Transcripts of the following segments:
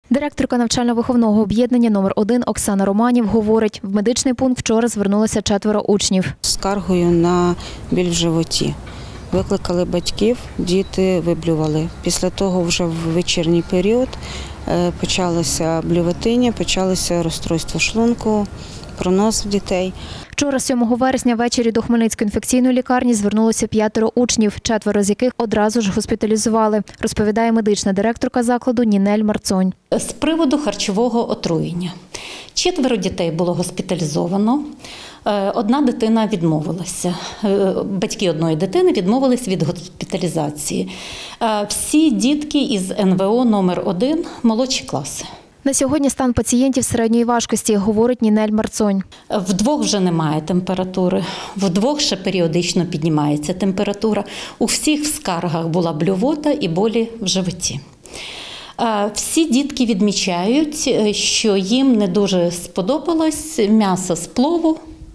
Директорка навчально-виховного об'єднання номер 1 Оксана Романів говорить, в медичний пункт вчора звернулося 4 учнів. З скаргою на біль в животі. Викликали батьків, діти виблювали. Після того вже в вечірній період почалося блюватиння, почалося розстройство шлунку, пронос в дітей. Вчора, 7 вересня, ввечері до Хмельницької інфекційної лікарні звернулося 5 учнів, 4 з яких одразу ж госпіталізували, розповідає медична директорка закладу Нінель Марцонь. З приводу харчового отруєння. 4 дітей було госпіталізовано, 1 дитина відмовилася. Батьки одної дитини відмовились від госпіталізації. Всі дітки із НВО номер 1 молодші класи. На сьогодні стан пацієнтів середньої важкості, говорить Нінель Марцонь. В 2 вже немає температури, в 2 ще періодично піднімається температура. У всіх в скаргах була блювота і болі в животі. Всі дітки відмічають, що їм не дуже сподобалось м'ясо з плову,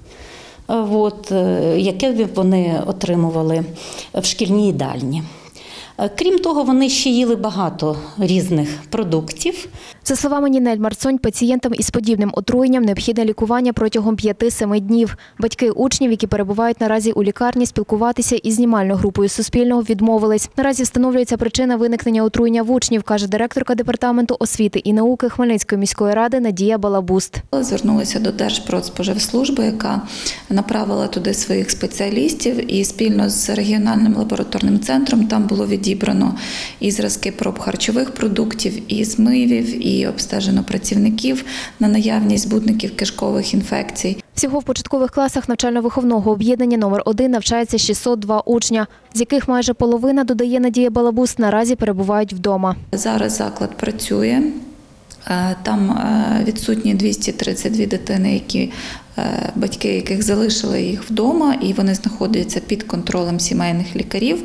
яке вони отримували в шкільній їдальні. Крім того, вони ще їли багато різних продуктів. За словами Нінель Марцонь, пацієнтам із подібним отруєнням необхідне лікування протягом 5-7 днів. Батьки учнів, які перебувають наразі у лікарні, спілкуватися із знімальною групою Суспільного відмовились. Наразі встановлюється причина виникнення отруєння в учнів, каже директорка департаменту освіти і науки Хмельницької міської ради Надія Балабуст. Звернулися до Держпродспоживслужби, яка направила туди своїх спеціалістів, і спільно з регіональним лабораторним центром там було відібрано і зразки проб харчових продуктів, і змивів, і обстежено працівників на наявність збудників кишкових інфекцій. Всього в початкових класах навчально-виховного об'єднання номер 1 навчається 602 учня, з яких майже половина, додає Надія Балабуст, наразі перебувають вдома. Зараз заклад працює. Там відсутні 232 дитини, батьки яких залишили їх вдома, і вони знаходяться під контролем сімейних лікарів.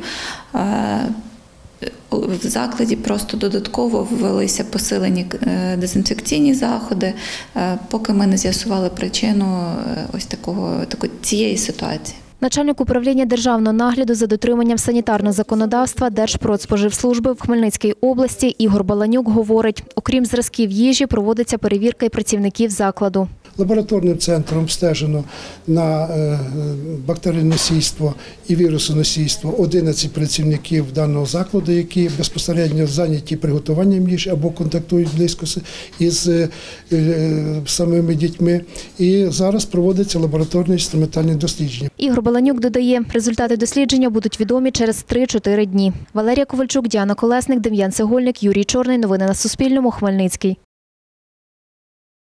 В закладі просто додатково ввелися посилені дезінфекційні заходи, поки ми не з'ясували причину цієї ситуації. Начальник управління державного нагляду за дотриманням санітарного законодавства Держпродспоживслужби в Хмельницькій області Ігор Баланюк говорить, окрім зразків їжі, проводиться перевірка і працівників закладу. Лабораторним центром обстежено на бактеріоносійство і вірусоносійство 11 працівників даного закладу, які безпосередньо зайняті приготуванням їжі або контактують близько із самими дітьми. І зараз проводиться лабораторне інструментальне дослідження. Ігор Баланюк додає, результати дослідження будуть відомі через 3-4 дні. Валерія Ковальчук, Діана Колесник, Дем'ян Цегольник, Юрій Чорний. Новини на Суспільному. Хмельницький.